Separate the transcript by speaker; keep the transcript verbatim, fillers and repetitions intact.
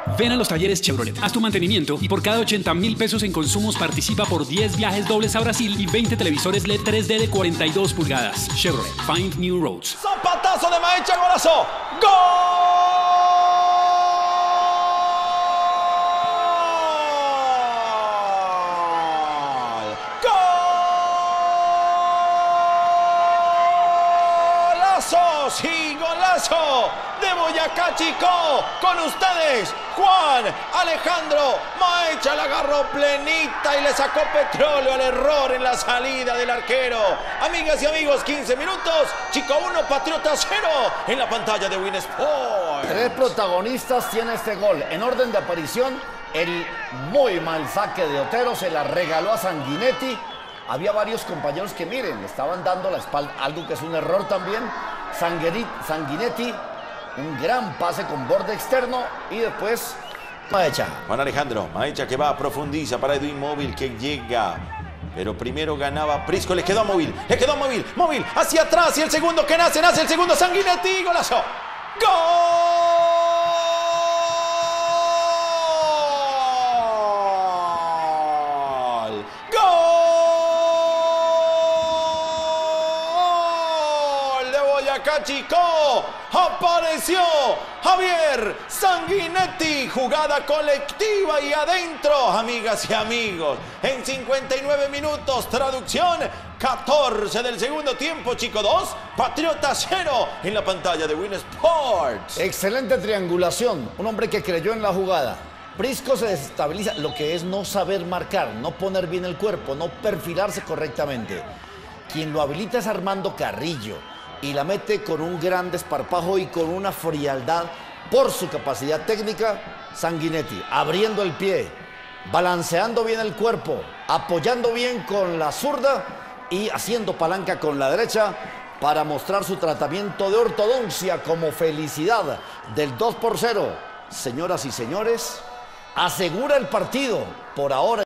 Speaker 1: Ven a los talleres Chevrolet, haz tu mantenimiento y por cada ochenta mil pesos en consumos participa por diez viajes dobles a Brasil y veinte televisores L E D tres D de cuarenta y dos pulgadas. Chevrolet, find new roads.
Speaker 2: Zapatazo de Maecha, golazo. ¡Gol! ¡Golazo! ¡Sí, golazo! De Boyacá, Chico, con ustedes, Juan Alejandro Maecha, la agarró plenita y le sacó petróleo al error en la salida del arquero. Amigas y amigos, quince minutos, Chico uno, Patriota cero, en la pantalla de Win Sport.
Speaker 3: Tres protagonistas tiene este gol. En orden de aparición, el muy mal saque de Otero se la regaló a Sanguinetti. Había varios compañeros que, miren, le estaban dando la espalda, algo que es un error también. Sanguinetti, un gran pase con borde externo y después Maecha.
Speaker 2: Juan Alejandro Maecha que va, profundiza para Edwin Móvil que llega. Pero primero ganaba Prisco, le quedó a Móvil, le quedó a Móvil, Móvil hacia atrás y el segundo que nace, nace el segundo Sanguinetti, golazo. ¡Gol! Boyacá, Chico, apareció Javier Sanguinetti, jugada colectiva y adentro, amigas y amigos, en cincuenta y nueve minutos, traducción, catorce del segundo tiempo, Chico dos, Patriota cero, en la pantalla de Win Sports.
Speaker 3: Excelente triangulación, un hombre que creyó en la jugada. Prisco se desestabiliza, lo que es no saber marcar, no poner bien el cuerpo, no perfilarse correctamente. Quien lo habilita es Armando Carrillo y la mete con un gran desparpajo y con una frialdad por su capacidad técnica. Sanguinetti abriendo el pie, balanceando bien el cuerpo, apoyando bien con la zurda y haciendo palanca con la derecha para mostrar su tratamiento de ortodoncia como felicidad del dos por cero. Señoras y señores, asegura el partido por ahora.